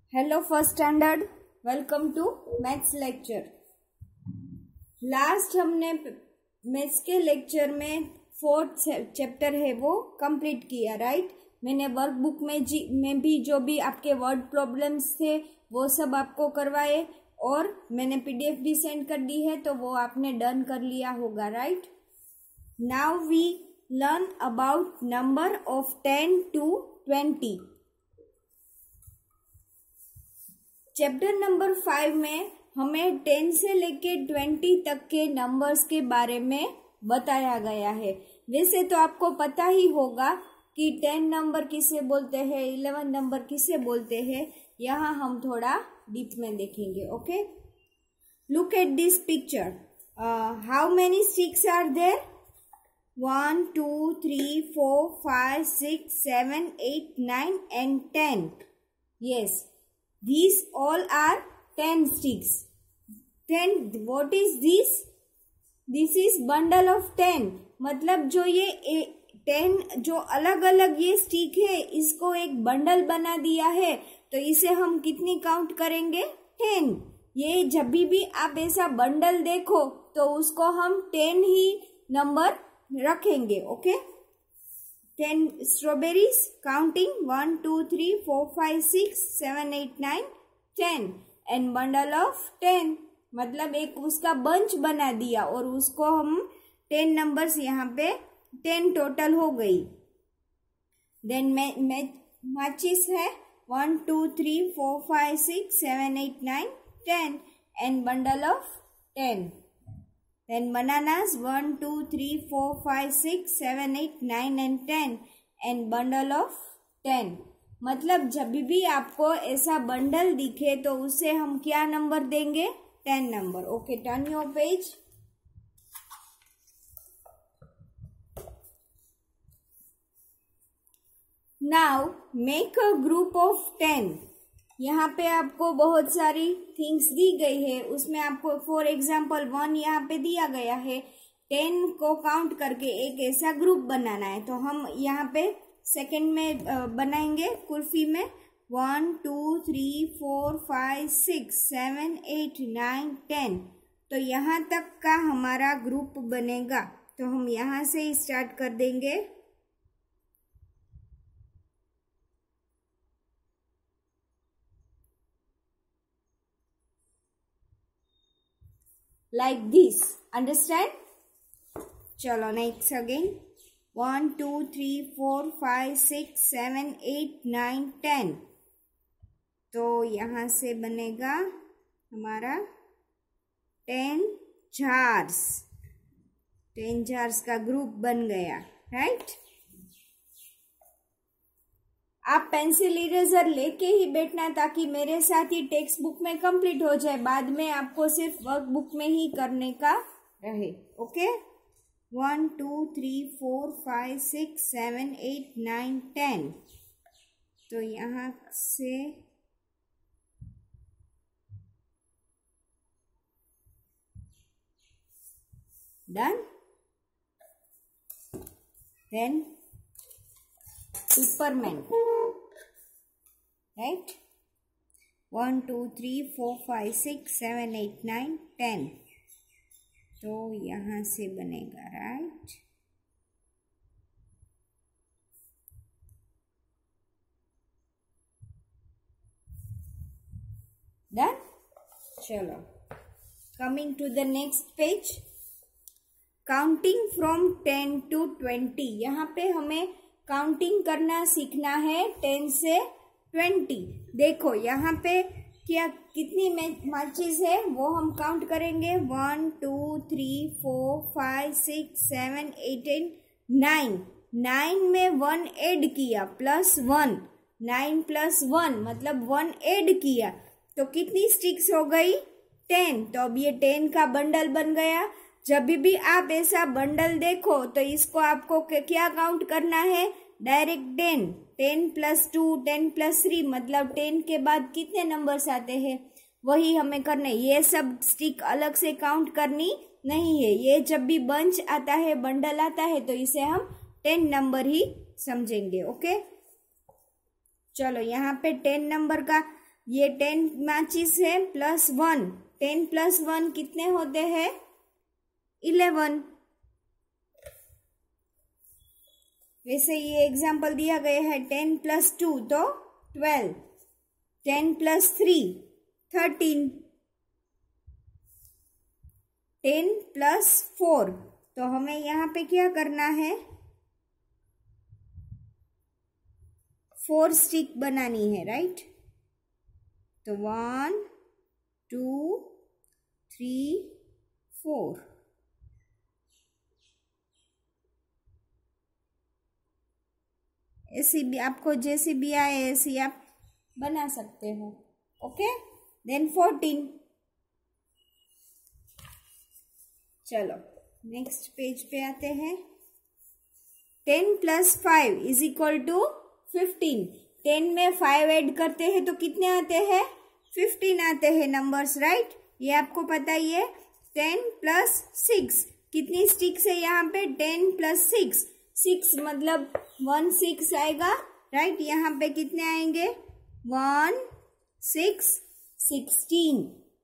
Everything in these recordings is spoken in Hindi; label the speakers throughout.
Speaker 1: Hello first standard, welcome to maths lecture. Last हमने मैथ्स के लेक्चर में फोर्थ चैप्टर है वो कंप्लीट किया, राइट। मैंने वर्कबुक में भी जो भी आपके वर्ड प्रॉब्लम्स थे वो सब आपको करवाए और मैंने पीडीएफ भी सेंड कर दी है, तो वो आपने डन कर लिया होगा, right. Now we learn about number of 10 to 20। Chapter number 5 में हमें 10 से लेके 20 तक के नंबर्स के बारे में बताया गया है। वैसे तो आपको पता ही होगा कि 10 नंबर किसे बोलते हैं, 11 नंबर किसे बोलते हैं। यहाँ हम थोड़ा डीप में देखेंगे। Okay, look at this picture. How many sticks are there? 1 2 3 4 5 6 7 8 9 and 10. Yes, these all are 10 sticks. Then what is this? This is bundle of 10। मतलब जो ये 10 जो अलग अलग ये स्टिक है, इसको एक बंडल बना दिया है, तो इसे हम कितनी काउंट करेंगे? 10। ये जब भी आप ऐसा बंडल देखो तो उसको हम 10 ही नंबर रखेंगे। Okay, 10 strawberries, counting 1 2 3 4 5 6 7 8 9 10 and bundle of 10। मतलब एक उसका बंच बना दिया और उसको हम 10 नंबर्स यहाँ पे 10 टोटल हो गई। देन मैचिस है 1 2 3 4 5 6 7 8 9 10 and bundle of 10। Then bananas 1 2 3 4 5 6 7 8 9 and 10 and bundle of 10। मतलब जब भी आपको ऐसा बंडल दिखे तो उसे हम क्या नंबर देंगे? 10 number. Okay, turn your page. Now make a group of 10। यहाँ पे आपको बहुत सारी थिंग्स दी गई है, उसमें आपको फॉर एग्जाम्पल 1 यहाँ पे दिया गया है। 10 को काउंट करके एक ऐसा ग्रुप बनाना है, तो हम यहाँ पे सेकंड में बनाएंगे कुल्फी में 1 2 3 4 5 6 7 8 9 10। तो यहाँ तक का हमारा ग्रुप बनेगा, तो हम यहाँ से स्टार्ट कर देंगे। Like this, understand? चलो नेक्स्ट अगेन 1 2 3 4 5 6 7 8 9 10। तो यहाँ से बनेगा हमारा 10 जार्स। 10 जार्स का ग्रुप बन गया, राइट। आप पेंसिल इरेजर लेके ही बैठना ताकि मेरे साथ ही टेक्स्ट बुक में कंप्लीट हो जाए, बाद में आपको सिर्फ वर्कबुक में ही करने का रहे। ओके, 1 2 3 4 5 6 7 8 9 10। तो यहाँ से डन। Then Superman, right? 1 2 3 4 5 6 7 8 9 10। तो यहाँ से बनेगा, राइट। डन। चलो, coming to the next page. Counting from 10 to 20। यहाँ पे हमें काउंटिंग करना सीखना है 10 से 20। देखो यहाँ पे क्या कितनी मैचेस है वो हम काउंट करेंगे। 1 2 3 4 5 6 7 8 and 9। 9 में 1 ऐड किया +1, 9 + 1 मतलब 1 ऐड किया, तो कितनी स्टिक्स हो गई? 10। तो अब ये 10 का बंडल बन गया। जब भी आप ऐसा बंडल देखो तो इसको आपको क्या काउंट करना है? डायरेक्ट 10। 10 + 2 10 + 3 मतलब 10 के बाद कितने नंबर्स आते हैं वही हमें करने। ये सब स्टिक अलग से काउंट करनी नहीं है। ये जब भी बंच आता है, बंडल आता है, तो इसे हम 10 नंबर ही समझेंगे। ओके, चलो यहाँ पे 10 नंबर का ये 10 मैचेस है प्लस 1, 10 प्लस 1 कितने होते हैं? 11। वैसे ये एग्जाम्पल दिया गया है 10 प्लस 2 तो 12, 10 प्लस 3 13, 10 प्लस 4। तो हमें यहाँ पे क्या करना है? 4 स्टिक बनानी है, राइट? तो 1 2 3 4। ऐसी भी आपको जैसी भी आए ऐसी आप बना सकते हो। Okay, then 14। चलो नेक्स्ट पेज पे आते हैं। 10 प्लस 5 इज इक्वल टू 15। 10 में 5 ऐड करते हैं तो कितने आते हैं? 15 आते हैं नंबर्स, राइट? ये आपको पता ही है। 10 प्लस 6 कितनी स्टिक्स है यहाँ पे? 10 प्लस 6, 6 मतलब 1 6 आएगा, राइट? यहाँ पे कितने आएंगे? 1 6 16।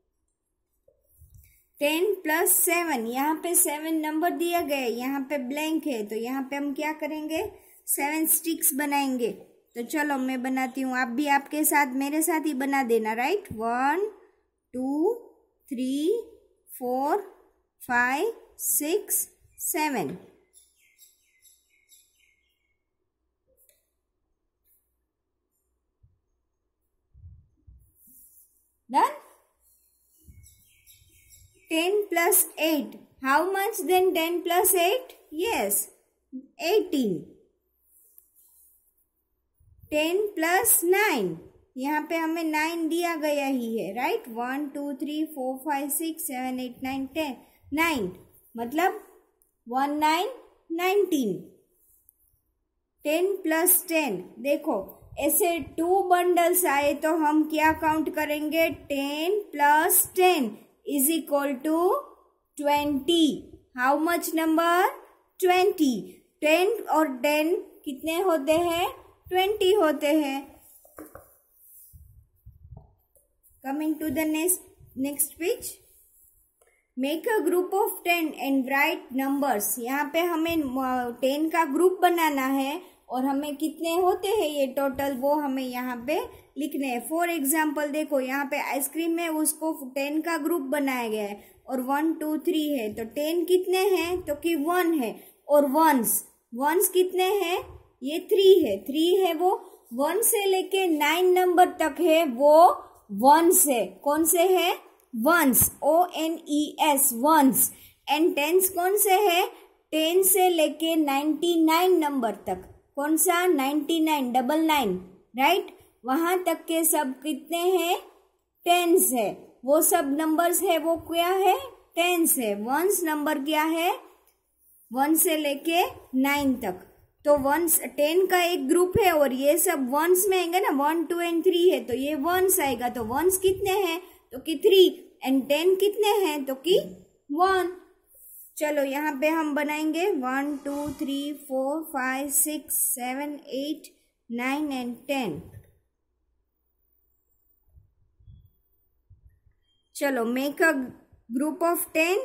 Speaker 1: 10 प्लस 7, यहाँ पे 7 नंबर दिया गया है, यहाँ पे ब्लैंक है, तो यहाँ पे हम क्या करेंगे? 7 स्टिक्स बनाएंगे। तो चलो मैं बनाती हूँ, आप भी आपके साथ मेरे साथ ही बना देना, right? 1 2 3 4 5 6 7। Done? 10 plus 8. How much then 10 plus 8? Yes, 18. 10 plus 9. यहाँ पे हमें 9 दिया गया ही है, राइट? 1 2 3 4 5 6 7 8 9 10, 9 मतलब 1 9 19। 10 प्लस 10, देखो ऐसे 2 बंडल्स आए तो हम क्या काउंट करेंगे? 10 plus 10 is equal to 20। How much number? 20। 10 और 10 कितने होते हैं? 20 होते हैं। Coming to the next page. Make a group of 10 and right numbers. यहाँ पे हमें 10 का ग्रुप बनाना है और हमें कितने होते हैं ये टोटल, वो हमें यहाँ पे लिखने हैं। फॉर एग्जाम्पल देखो यहाँ पे आइसक्रीम में उसको 10 का ग्रुप बनाया गया है और 1 2 3 है, तो 10 कितने हैं? तो कि 1 है। और वंस कितने हैं? ये 3 है, 3 है वो 1 से लेके 9 नंबर तक है, वो वंस है। कौन से है? Ones, ONES, ones. And tens कौन से है? 10 से लेके 99 नंबर तक। कौन सा? 99, 99, राइट? वहां तक के सब कितने हैं? टेंस है। वो सब नंबर्स है वो क्या है? टेंस है। वंस नंबर क्या है? 1 से लेके 9 तक। तो 10 का एक ग्रुप है और ये सब वंस में आएंगे ना, 1 2 एंड 3 है तो ये वंस आएगा। तो वंस कितने हैं? तो कि 3। एंड 10 कितने हैं? तो कि 1। चलो यहाँ पे हम बनाएंगे 1 2 3 4 5 6 7 8 9 एंड 10। चलो make a group of 10,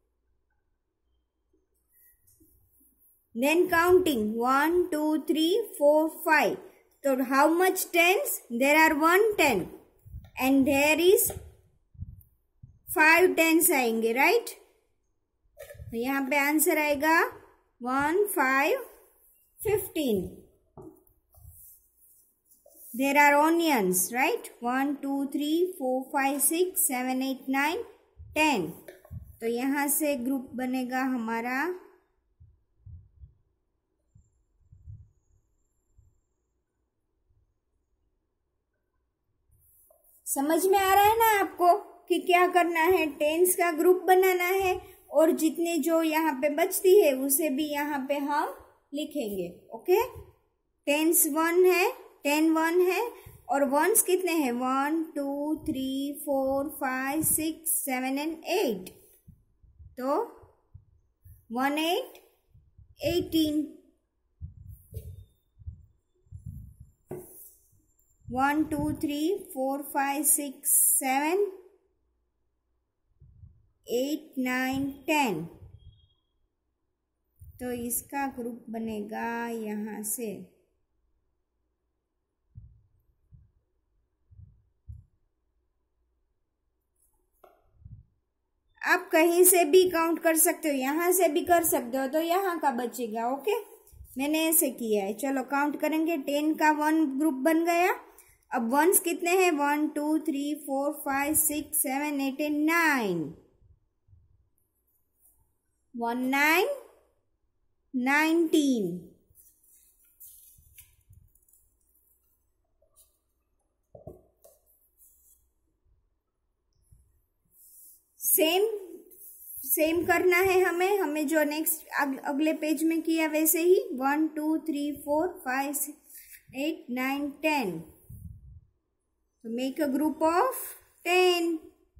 Speaker 1: then counting 1 2 3 4 5. So how much tens? There are 1 10 and there is 5 tens आएंगे, राइट? तो यहाँ पे आंसर आएगा 1 5 15. There are onions, right? 1 2 3 4 5 6 7 8 9 10. तो यहाँ से ग्रुप बनेगा हमारा समझ में आ रहा है ना आपको कि क्या करना है? टेंस का ग्रुप बनाना है और जितने जो यहाँ पे बचती है उसे भी यहाँ पे हम लिखेंगे। ओके, टेंस 1 है, 10 1 है और वंस कितने हैं? 1 2 3 4 5 6 7 एंड 8। तो 1 8 18। 1 2 3 4 5 6 7 8 9 10। तो इसका ग्रुप बनेगा यहाँ से। आप कहीं से भी काउंट कर सकते हो, यहाँ से भी कर सकते हो, तो यहाँ का बचेगा। ओके, मैंने ऐसे किया है। चलो काउंट करेंगे। 10 का 1 ग्रुप बन गया। अब वंस कितने हैं? 1 2 3 4 5 6 7 8 9। 1 9 19। सेम करना है हमें जो नेक्स्ट अगले पेज में किया वैसे ही। 1 2 3 4 5 6 8 9 10। तो make a group of 10।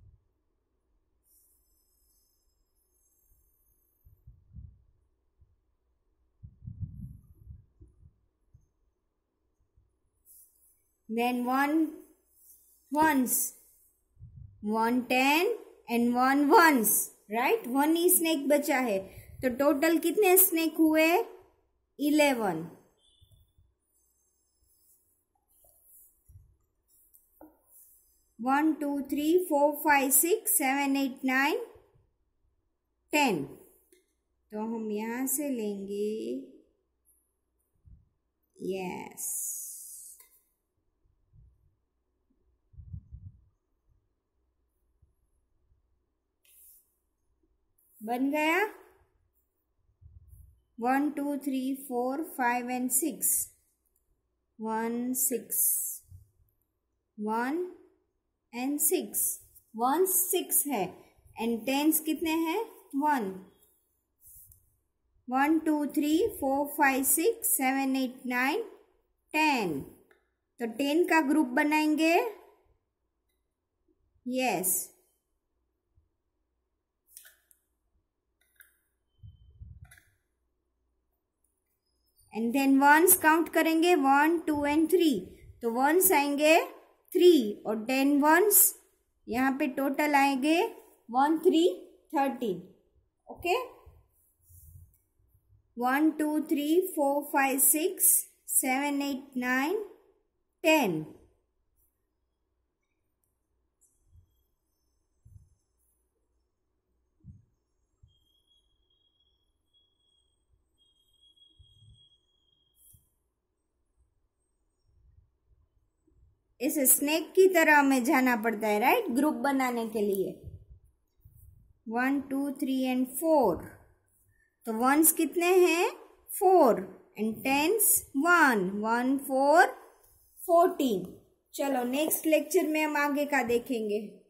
Speaker 1: Then 1 ones, 1 10 and 1 ones, right? 1 ही स्नेक बचा है। तो टोटल कितने स्नेक हुए? 11। वन 2 3 4 5 6 7 8 9 10। तो हम यहाँ से लेंगे यस। बन गया। 1 2 3 4 5 and 6। 1 6 1 and 6। 1 6 है एंड टेंस कितने हैं? 1 1 2 3 4 5 6 7 8 9 10। तो 10 का ग्रुप बनाएंगे yes. And then ones count करेंगे 1 2 and 3। तो वंस आएंगे 3 और 10 वंस यहाँ पे टोटल आएंगे 1 3 13। ओके, 1 2 3 4 5 6 7 8 9 10। इसे स्नेक की तरह हमें जाना पड़ता है, राइट? ग्रुप बनाने के लिए। 1 2 3 and 4। तो वंस कितने हैं? 4 एंड टेंस 1 1 4 14। चलो नेक्स्ट लेक्चर में हम आगे का देखेंगे।